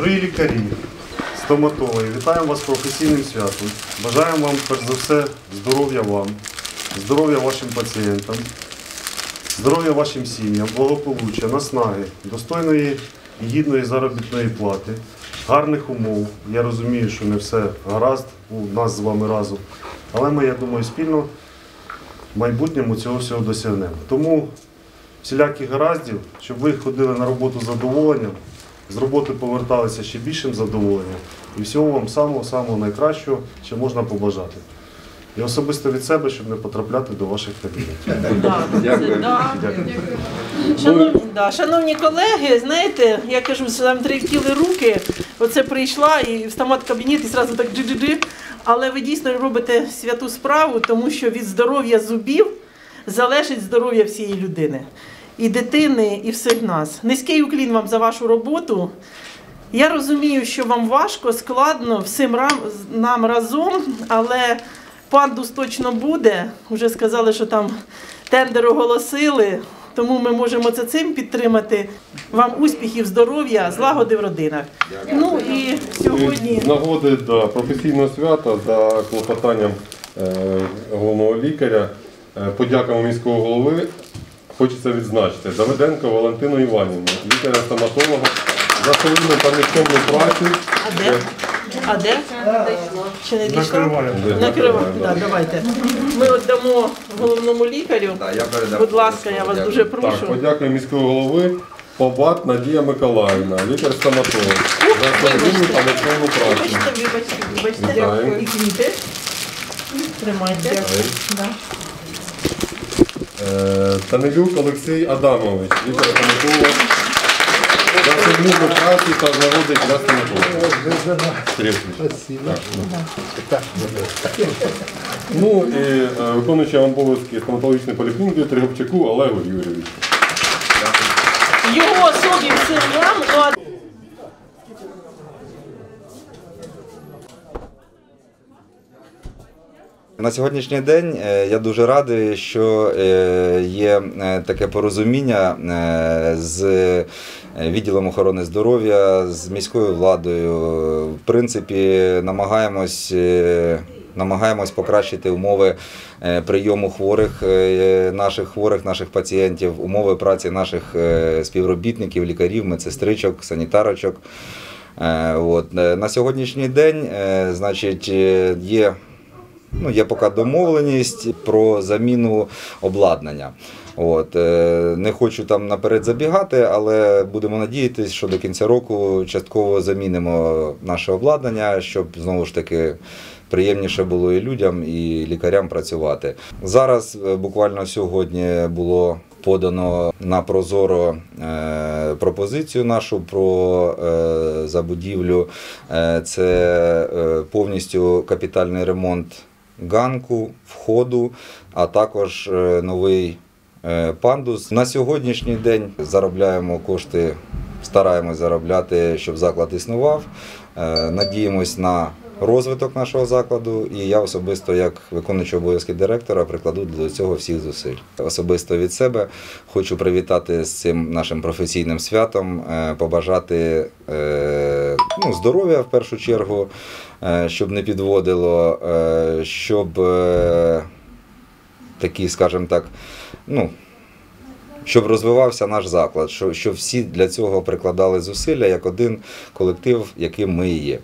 Дорогі лікарі, стоматологи, вітаємо вас з професійним святом. Бажаємо вам, перш за все, здоров'я вам, здоров'я вашим пацієнтам, здоров'я вашим сім'ям, благополуччя, наснаги, достойної і гідної заробітної плати, гарних умов. Я розумію, що не все гаразд у нас з вами разом, але ми, я думаю, спільно в майбутньому цього всього досягнемо. Тому всіляких гараздів, щоб ви ходили на роботу з задоволенням, з роботи поверталися ще більшим задоволенням і всього вам самого-самого найкращого, що можна побажати. І особисто від себе, щоб не потрапляти до ваших кабінетів. Шановні колеги, знаєте, я кажу, там тремтіли руки, оце прийшла і в стомат-кабінет і одразу так джи-джи-джи. Але ви дійсно робите святу справу, тому що від здоров'я зубів залежить здоров'я всієї людини. І дитини, і всіх нас. Низький уклін вам за вашу роботу. Я розумію, що вам важко, складно, всім нам разом, але пандус точно буде. Уже сказали, що там тендер оголосили, тому ми можемо це цим підтримати. Вам успіхів, здоров'я, злагоди в родинах. Ну і сьогодні... З нагоди до професійного свята за клопотанням головного лікаря, подяками міського голови, хочеться відзначити Давиденко Валентину Іванівну, лікаря-стоматолога, за солідну та нікчемну працю. А де? Ще не дійшло? Накриваємо. Так, давайте. Ми віддамо головному лікарю. Будь ласка, я вас дуже прошу. Так, подякую міського голови. Побат Надія Миколаївна, лікар-стоматолог, за солідну та нікчемну працю. Вибачте. І квіти. Тримайте. Танилюк Олексій Адамович, лікар-стоматолог, за солідну працю та нагоди для стоматолога. Ну і виконуючий обов'язки стоматологічної поліклініки Тригубчаку Олегу Юрійовичу. Його особі всім вам. На сьогоднішній день я дуже радий, що є таке порозуміння з відділом охорони здоров'я, з міською владою. В принципі, намагаємось покращити умови прийому наших пацієнтів, умови праці наших співробітників, лікарів, медсестричок, санітарочок. На сьогоднішній день, значить, є поки домовленість про заміну обладнання. Не хочу там наперед забігати, але будемо надіятися, що до кінця року частково замінимо наше обладнання, щоб знову ж таки приємніше було і людям, і лікарям працювати. Зараз, буквально сьогодні, було подано на Прозоро пропозицію нашу про забудівлю. Це повністю капітальний ремонт ганку, входу, а також новий пандус. На сьогоднішній день заробляємо кошти, стараємось заробляти, щоб заклад існував. Надіємось на розвиток нашого закладу, і я особисто, як виконуючий обов'язки директора, прикладу до цього всіх зусиль. Особисто від себе хочу привітати з цим нашим професійним святом, побажати здоров'я в першу чергу, щоб не підводило, щоб такі, скажімо так, щоб розвивався наш заклад, щоб всі для цього прикладали зусилля як один колектив, яким ми і є.